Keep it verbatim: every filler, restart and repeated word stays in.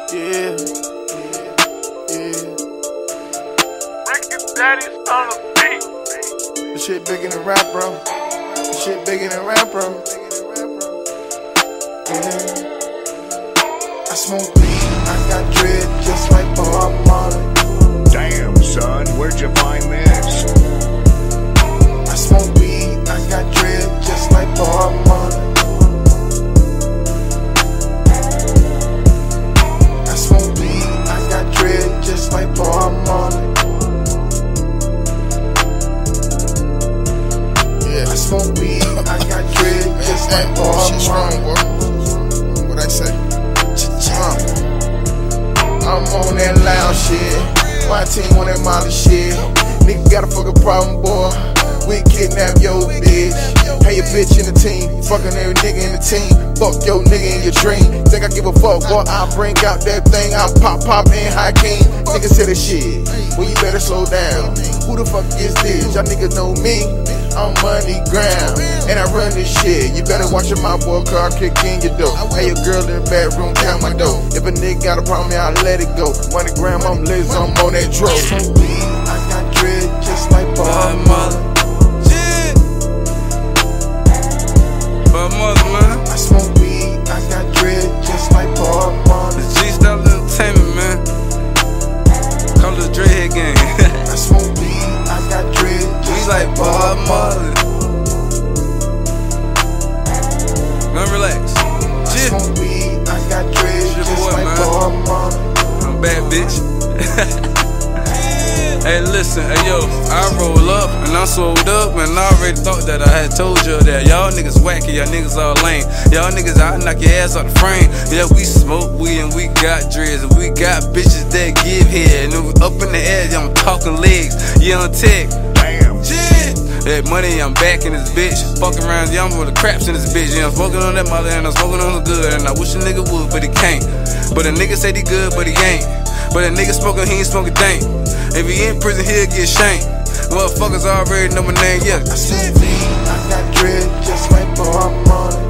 Yeah, yeah. Ricky Daddy's on the beat. This shit bigger than rap, bro. This shit bigger than rap, bro. Yeah. I smoke weed, I got dread just like Bob Marley. Damn, son, where'd you find this? I smoke weed, I got dread just like Bob Marley. I smoke weed, I got dread just like Bob Marley. Yeah, I smoke weed, I got dread just like Bob Marley. What I say? I'm on that loud shit. My team on that Molly shit. Nigga got a fucking problem, boy. We kidnap your bitch. Hey, your bitch in the team. Fucking every nigga in the team. Fuck your nigga in your dream. Think I give a fuck, boy? I bring out that thing. I pop, pop in high king. Niggas say that shit. Well, you better slow down. Who the fuck is this? Y'all niggas know me. I'm money ground, and I run this shit. You better watch your mouth, boy, car kick in your door. Hey, your girl in the bedroom, count my dough. If a nigga got a problem, I let it go. Money gram, I'm Liz, I'm on that dro. I got dread just like Bob Marley. Shit. Bob Marley, man. I smoke weed, I got dread just like Bob Marley. The G-Style Entertainment, man. Call it the Dreadhead Gang. I smoke weed, I got dread just We like Bob Marley. Man, relax. I Shit. smoke weed, I got dread It's your just boy, like man. Bob Marley. I'm a bad bitch. Hey, listen, hey yo, I roll up and I sold up, and I already thought that I had told you that y'all niggas wacky, y'all niggas all lame. Y'all niggas, I knock your ass out the frame. Yeah, we smoke weed and we got dreads, and we got bitches that give head. And up in the air, yeah, I'm talking legs. Yeah, I'm tech. Damn. Shit. That money, I'm back in this bitch. Fucking around, yeah, I'm with the craps in this bitch. Yeah, I'm smoking on that mother and I'm smoking on the good. And I wish a nigga would, but he can't. But a nigga say he good, but he ain't. But a nigga smoking, he ain't smoking dank. If he in prison, he'll get shanked. Motherfuckers already know my name, yeah. I smoke weed, I got dread just like Bob Marley.